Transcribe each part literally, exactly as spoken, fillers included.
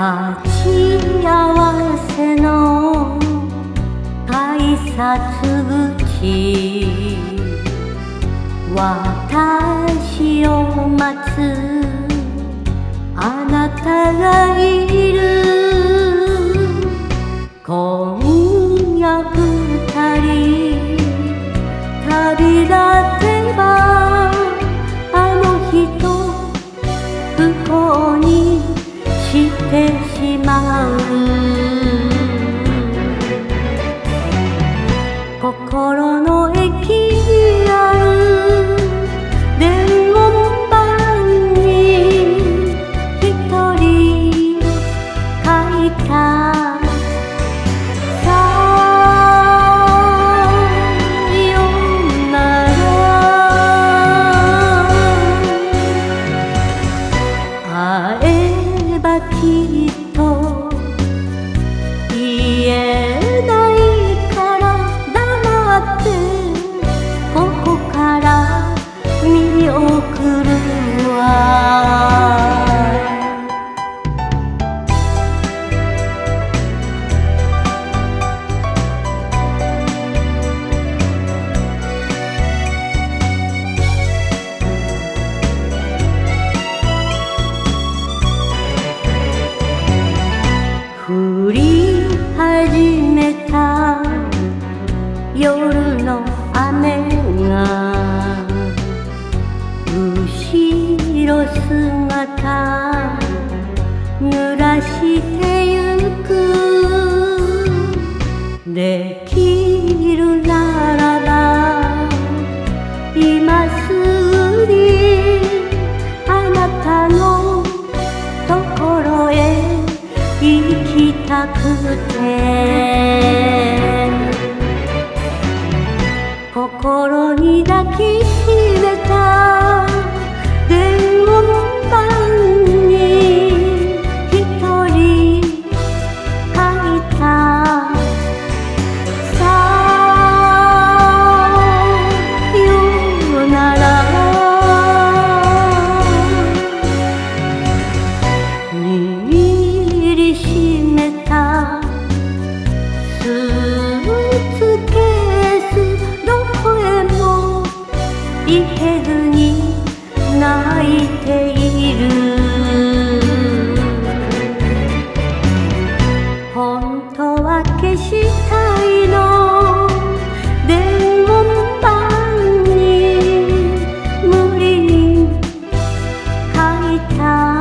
待ち合わせの改札口、私を待つあなたがいる。今夜二人旅立てばあの人不幸にしてしまう。心の駅にある伝言板に一人書いた。さよなら。会えばきっと言えないから黙ってここから見送るわ。降り始めた夜の雨が後ろ姿濡らしてゆく。できるならば今すぐにあなたのところへ行きたくて、心に抱きしめた伝言板に一人書いた。さよなら。握りしめたスーツケースどこへも行けずに泣いている。本当は消したいの伝言板に無理に書いた。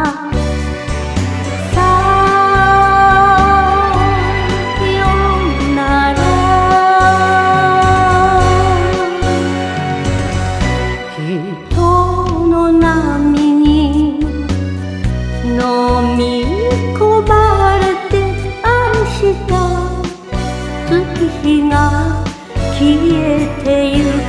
人の波に飲み込まれて明日月日が消えてゆく。